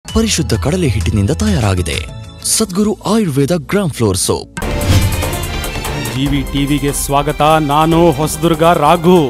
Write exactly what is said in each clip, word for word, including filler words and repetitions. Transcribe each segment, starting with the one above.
ಪರಿಶುದ್ಧ ಕಡಲೆ ಹಿಟ್ಟಿನಿಂದ ತಯಾರಾಗಿದೆ. Sadguru Ayurveda gram flour soap. GV ಟಿವಿಗೆ ಸ್ವಾಗತ. ನಾನು ಹೊಸದುರ್ಗ ರಾಘು.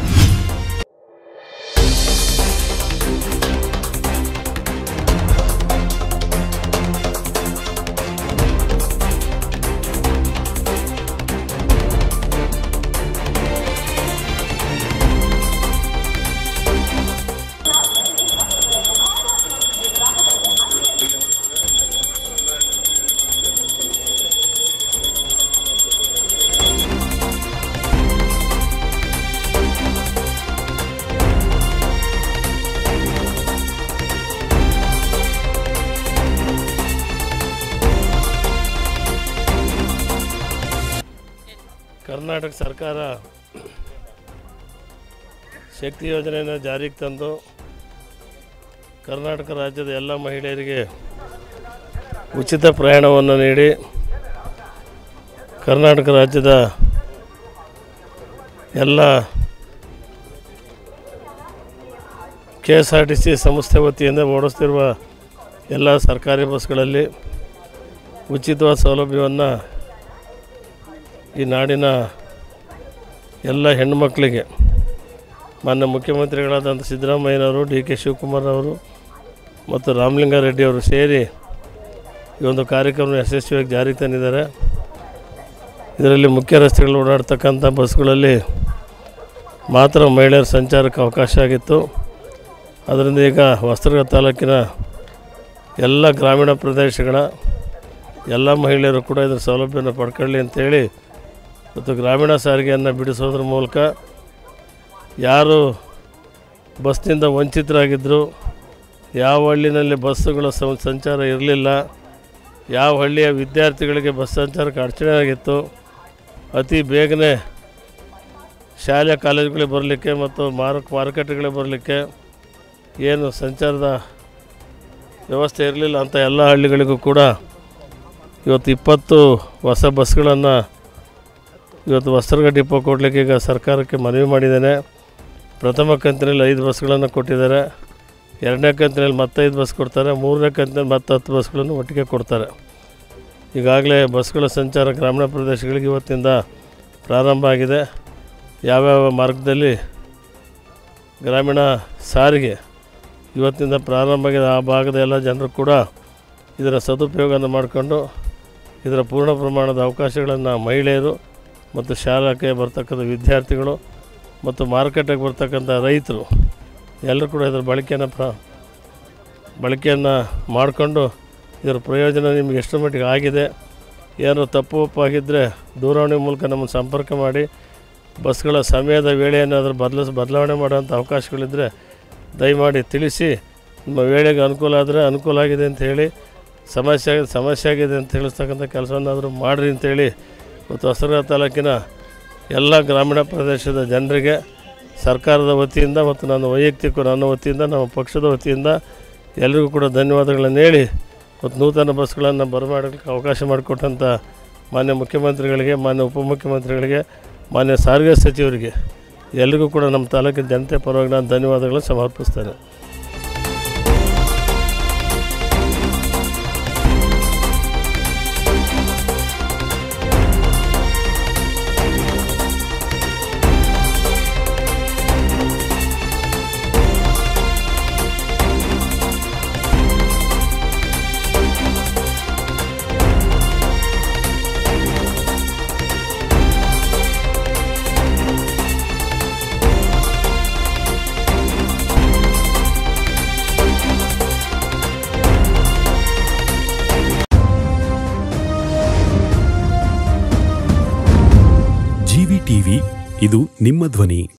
ಕರ್ನಾಟಕ ಸರ್ಕಾರ ಶಕ್ತಿ ಯೋಜನೆಯನ್ನು ಜಾರಿಗೆ ತಂದು ಕರ್ನಾಟಕ ರಾಜ್ಯದ ಎಲ್ಲ ಮಹಿಳೆಯರಿಗೆ ಉಚಿತ ಪ್ರಯಾಣವನ್ನು ನೀಡಿ ಕರ್ನಾಟಕ ರಾಜ್ಯದ ಎಲ್ಲ K S R T C ಸಂಸ್ಥೆ ವತಿಯಿಂದ ಓಡಿಸ್ತಿರುವ ಎಲ್ಲ ಸರ್ಕಾರಿ ಬಸ್ಗಳಲ್ಲಿ ಉಚಿತವಾದ ಸೌಲಭ್ಯವನ್ನು ಈ ನಾಡಿನ ಎಲ್ಲ ಹೆಣ್ಣುಮಕ್ಕಳಿಗೆ ಮಾನ್ಯ ಮುಖ್ಯಮಂತ್ರಿಗಳಾದಂಥ ಸಿದ್ದರಾಮಯ್ಯನವರು, ಡಿ ಕೆ ಶಿವಕುಮಾರ್ ಅವರು ಮತ್ತು ರಾಮಲಿಂಗಾರೆಡ್ಡಿ ಅವರು ಸೇರಿ ಈ ಒಂದು ಕಾರ್ಯಕ್ರಮ ಯಶಸ್ವಿಯಾಗಿ ಜಾರಿಗೆ ತಂದಿದ್ದಾರೆ. ಇದರಲ್ಲಿ ಮುಖ್ಯ ರಸ್ತೆಗಳು ಓಡಾಡ್ತಕ್ಕಂಥ ಬಸ್ಗಳಲ್ಲಿ ಮಾತ್ರ ಮಹಿಳೆಯರ ಸಂಚಾರಕ್ಕೆ ಅವಕಾಶ ಆಗಿತ್ತು. ಅದರಿಂದ ಈಗ ಹೊಸದುರ್ಗ ತಾಲೂಕಿನ ಎಲ್ಲ ಗ್ರಾಮೀಣ ಪ್ರದೇಶಗಳ ಎಲ್ಲ ಮಹಿಳೆಯರು ಕೂಡ ಇದರ ಸೌಲಭ್ಯವನ್ನು ಪಡ್ಕೊಳ್ಳಿ ಅಂತೇಳಿ ಮತ್ತು ಗ್ರಾಮೀಣ ಸಾರಿಗೆಯನ್ನು ಬಿಡಿಸೋದ್ರ ಮೂಲಕ ಯಾರು ಬಸ್ನಿಂದ ವಂಚಿತರಾಗಿದ್ದರು, ಯಾವ ಹಳ್ಳಿನಲ್ಲಿ ಬಸ್ಸುಗಳ ಸಂಚಾರ ಇರಲಿಲ್ಲ, ಯಾವ ಹಳ್ಳಿಯ ವಿದ್ಯಾರ್ಥಿಗಳಿಗೆ ಬಸ್ ಸಂಚಾರಕ್ಕೆ ಅಡಚಣೆ ಆಗಿತ್ತು, ಅತಿ ಬೇಗನೆ ಶಾಲೆ ಕಾಲೇಜುಗಳಿಗೆ ಬರಲಿಕ್ಕೆ ಮತ್ತು ಮಾರುಕ ಮಾರುಕಟ್ಟೆಗಳಿಗೆ ಬರಲಿಕ್ಕೆ ಏನು ಸಂಚಾರದ ವ್ಯವಸ್ಥೆ ಇರಲಿಲ್ಲ ಅಂಥ ಎಲ್ಲ ಹಳ್ಳಿಗಳಿಗೂ ಕೂಡ ಇವತ್ತು ಇಪ್ಪತ್ತು ಹೊಸ ಬಸ್ಗಳನ್ನು ಇವತ್ತು ಹೊಸದುರ್ಗ ಡಿಪೋ ಕೊಡಲಿಕ್ಕೆ ಈಗ ಸರ್ಕಾರಕ್ಕೆ ಮನವಿ ಮಾಡಿದ್ದೇನೆ. ಪ್ರಥಮ ಕಂತಿನಲ್ಲಿ ಐದು ಬಸ್ಗಳನ್ನು ಕೊಟ್ಟಿದ್ದಾರೆ. ಎರಡನೇ ಕಂತಿನಲ್ಲಿ ಮತ್ತೈದು ಬಸ್ ಕೊಡ್ತಾರೆ. ಮೂರನೇ ಕಂತಿನಲ್ಲಿ ಮತ್ತೆ ಹತ್ತು ಬಸ್ಗಳನ್ನು ಒಟ್ಟಿಗೆ ಕೊಡ್ತಾರೆ. ಈಗಾಗಲೇ ಬಸ್ಗಳ ಸಂಚಾರ ಗ್ರಾಮೀಣ ಪ್ರದೇಶಗಳಿಗೆ ಇವತ್ತಿಂದ ಪ್ರಾರಂಭ ಆಗಿದೆ. ಯಾವ್ಯಾವ ಮಾರ್ಗದಲ್ಲಿ ಗ್ರಾಮೀಣ ಸಾರಿಗೆ ಇವತ್ತಿಂದ ಪ್ರಾರಂಭ ಆಗಿದೆ ಆ ಭಾಗದ ಎಲ್ಲ ಜನರು ಕೂಡ ಇದರ ಸದುಪಯೋಗವನ್ನು ಮಾಡಿಕೊಂಡು ಇದರ ಪೂರ್ಣ ಪ್ರಮಾಣದ ಅವಕಾಶಗಳನ್ನು ಮಹಿಳೆಯರು ಮತ್ತು ಶಾಲೆಗೆ ಬರ್ತಕ್ಕಂಥ ವಿದ್ಯಾರ್ಥಿಗಳು ಮತ್ತು ಮಾರುಕಟ್ಟೆಗೆ ಬರ್ತಕ್ಕಂಥ ರೈತರು ಎಲ್ಲರೂ ಕೂಡ ಇದರ ಬಳಕೆಯನ್ನು ಪ್ರ ಬಳಕೆಯನ್ನು ಮಾಡಿಕೊಂಡು ಇದರ ಪ್ರಯೋಜನ ನಿಮಗೆ ಎಷ್ಟು ಮಟ್ಟಿಗೆ ಆಗಿದೆ, ಏನೋ ತಪ್ಪು ಒಪ್ಪಾಗಿದ್ದರೆ ದೂರವಾಣಿ ಮೂಲಕ ನಮ್ಮನ್ನು ಸಂಪರ್ಕ ಮಾಡಿ ಬಸ್ಗಳ ಸಮಯದ ವೇಳೆಯನ್ನಾದರೂ ಬದಲಿಸ್ ಬದಲಾವಣೆ ಮಾಡೋಂಥ ಅವಕಾಶಗಳಿದ್ದರೆ ದಯಮಾಡಿ ತಿಳಿಸಿ. ನಿಮ್ಮ ವೇಳೆಗೆ ಅನುಕೂಲ ಆದರೆ ಅನುಕೂಲ ಆಗಿದೆ ಅಂತ ಹೇಳಿ, ಸಮಸ್ಯೆ ಆಗಿದೆ ಸಮಸ್ಯೆ ಆಗಿದೆ ಅಂತ ತಿಳಿಸ್ತಕ್ಕಂಥ ಕೆಲಸವನ್ನಾದರೂ ಮಾಡಿರಿ ಅಂತೇಳಿ ಮತ್ತು ಹೊಸದುರ್ಗ ತಾಲೂಕಿನ ಎಲ್ಲ ಗ್ರಾಮೀಣ ಪ್ರದೇಶದ ಜನರಿಗೆ ಸರ್ಕಾರದ ವತಿಯಿಂದ ಮತ್ತು ನನ್ನ ವೈಯಕ್ತಿಕ ನನ್ನ ವತಿಯಿಂದ ನಮ್ಮ ಪಕ್ಷದ ವತಿಯಿಂದ ಎಲ್ಲರಿಗೂ ಕೂಡ ಧನ್ಯವಾದಗಳನ್ನು ಹೇಳಿ ಮತ್ತು ನೂತನ ಬಸ್ಗಳನ್ನು ಬರಮಾಡಲಿಕ್ಕೆ ಅವಕಾಶ ಮಾಡಿಕೊಟ್ಟಂಥ ಮಾನ್ಯ ಮುಖ್ಯಮಂತ್ರಿಗಳಿಗೆ, ಮಾನ್ಯ ಉಪಮುಖ್ಯಮಂತ್ರಿಗಳಿಗೆ, ಮಾನ್ಯ ಸಾರಿಗೆ ಸಚಿವರಿಗೆ ಎಲ್ಲರಿಗೂ ಕೂಡ ನಮ್ಮ ತಾಲೂಕಿನ ಜನತೆ ಪರವಾಗಿ ನಾನು ಧನ್ಯವಾದಗಳನ್ನು ಸಮರ್ಪಿಸ್ತೇನೆ. ಜಿವಿ ಟಿವಿ ಇದು ನಿಮ್ಮ ಧ್ವನಿ.